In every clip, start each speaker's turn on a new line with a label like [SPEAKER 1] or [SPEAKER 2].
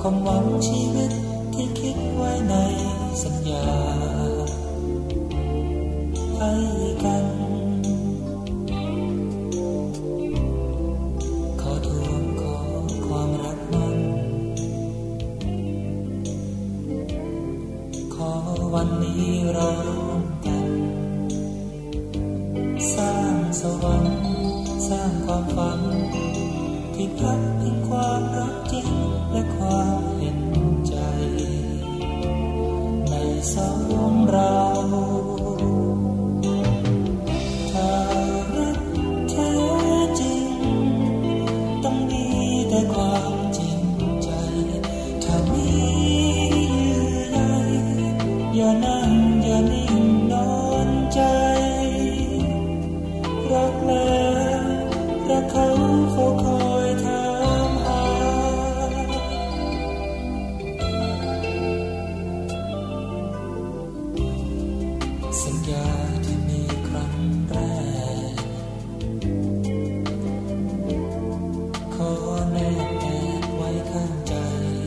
[SPEAKER 1] ความหวังชีวิตที่คิดไว้ในสัญญาให้กันขอทวงขอความรักมันขอวันนี้เราร่วมกันสร้างสวรรค์สร้างความฝันที่พักพิงความรักจริงและความเห็นใจในสองเราถ้ารักแท้จริงต้องมีแต่ความจริงใจถ้ามีเยื่อใยอย่านั่งอย่านิ่งนอนใจรักแล้วรักเขาเฝ้าคอยถามหาสัญญาที่มีครั้งแรกขอแนบแอบไว้ข้างใจ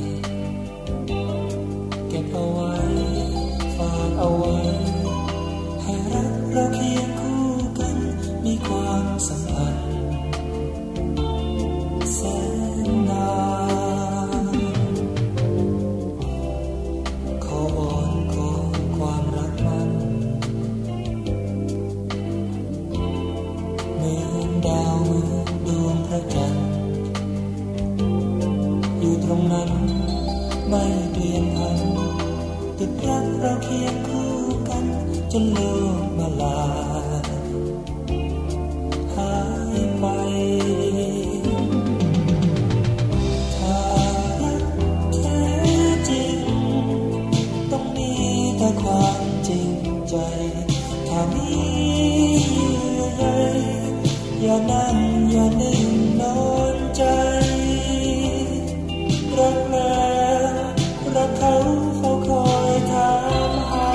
[SPEAKER 1] เก็บเอาไว้ฝากเอาไว้ให้รักเราเคียงคู่กันมีความสัมพันธ์แสนนานขอวอนขอความรักมันเหมือนดาวเหมือนดวงพระจันทร์อยู่ตรงนั้นไม่เปลี่ยนพันติดรักเราเคียงคู่กันจนโลกมาลาหายไปถ้ารักแท้จริงต้องมีแต่ความจริงใจถ้ามีเยื่อใยอย่านั่งอย่านิ่งนอนใจรักแล้วรักเขาเฝ้าคอยถามหา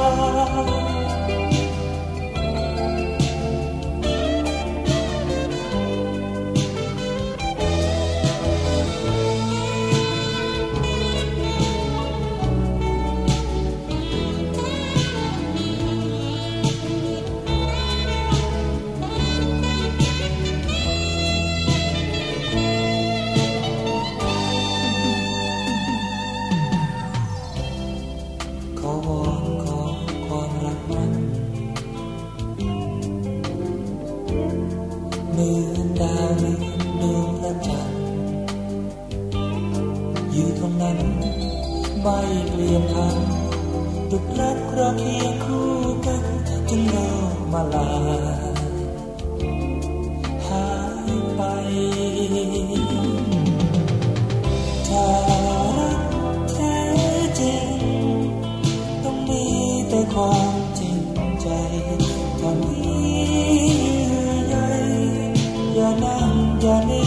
[SPEAKER 1] ขอวอนขอความรักมันเหมือนดาวเหมือนดวงพระจันทร์อยู่ตรงนั้นไม่เปลี่ยนพันตุกรักเราเคียงคู่กันจนโลกมาลาหายไปถ้ารักแท้จริงต้องมีแต่ความจริงใจถ้ามีเยื่อใยอย่านั่งอย่านิ่